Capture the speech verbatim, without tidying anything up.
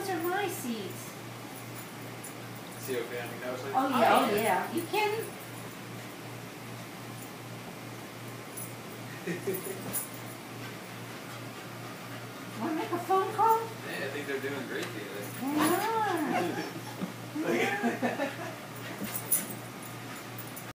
those are my seats. Is he okay? I mean, that was like, Oh yeah, oh yeah. You kidding? Want to make a phone call? Yeah, I think they're doing great here.